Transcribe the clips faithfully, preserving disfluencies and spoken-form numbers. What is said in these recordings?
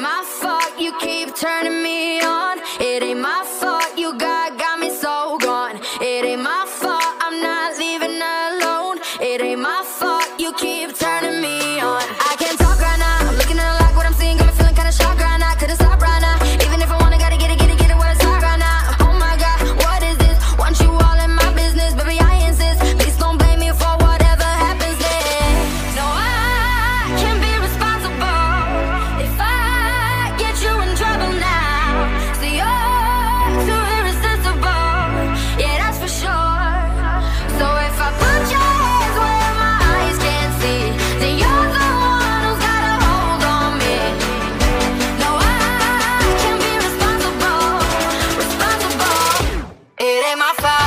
my fault you keep turning me on. It ain't my fault you got, got me so gone. It ain't my fault I'm not leaving alone. It ain't my fault you keep turning me on. I can't talk right now, I'm looking at like what I'm seeing, got me feeling kinda shocked right now. Couldn't stop right now, even if I wanna, gotta get it, get it, get it where it's hot right now. Oh my God, what is this? Want you all in my business, baby I insist. Please don't blame me for whatever happens next. No, I can't be responsible if I get you in trouble now. So you're too irresistible, yeah that's for sure. So if I put your hands where my eyes can't see, then you're the one who's got a hold on me. No, I can't be responsible, responsible. It ain't my fault.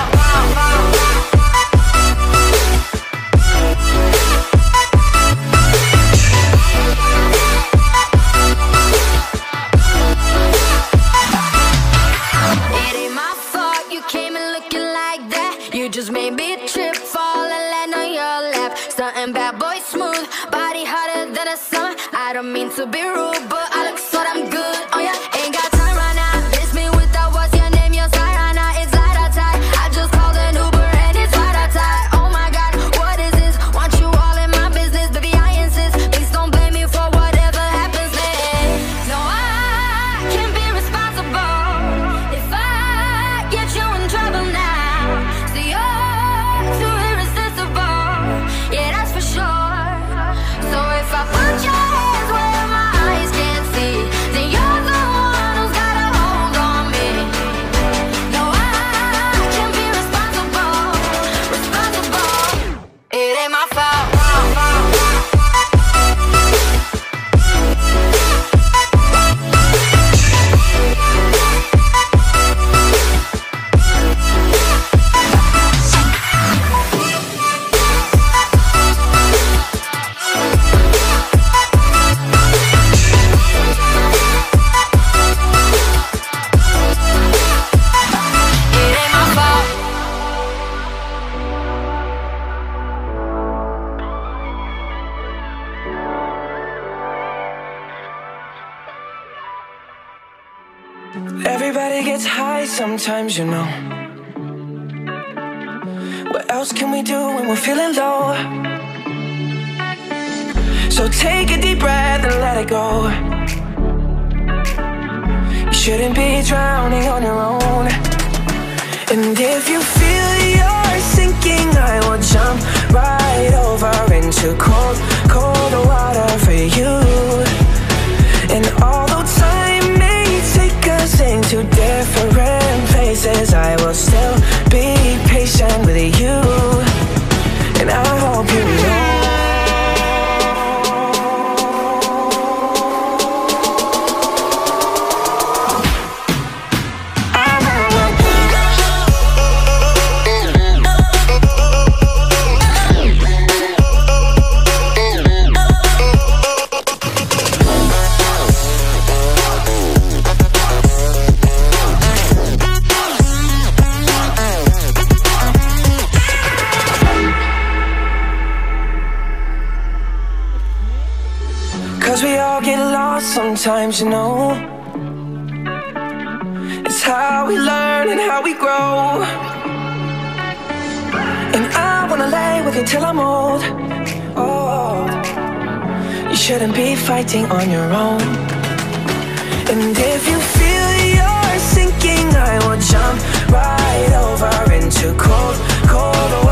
It ain't my fault you came in looking like that. You just made me trip, fall and land on your lap. Stuntin' bad boy smooth, body hotter than a summer. I don't mean to be rude, but I look so damn good. Oh yeah, ain't got time right now. Miss me without what's your name, your side right now. It's light outside, I just called an Uber and it's right outside. Oh my God, what is this? Want you all in my business, baby I insist. Please don't blame me for whatever happens next. No, I can't be responsible if I get you in trouble now. So you're too irresistible, yeah that's for sure. So if I put your hands where my eyes can't see, then you're the one who's got a hold on me. No, I can't be responsible, responsible. It ain't my fault. It ain't my fault. Everybody gets high sometimes, you know. What else can we do when we're feeling low? So take a deep breath and let it go. You shouldn't be drowning on your own. And if you feel you're sinking, I will jump right over into cold, cold water for you. And although time may take us into different places, I will still be patient with you. And I hope you know sometimes, you know. It's how we learn and how we grow. And I wanna lay with you till I'm old. Oh, you shouldn't be fighting on your own. And if you feel you're sinking, I will jump right over into cold, cold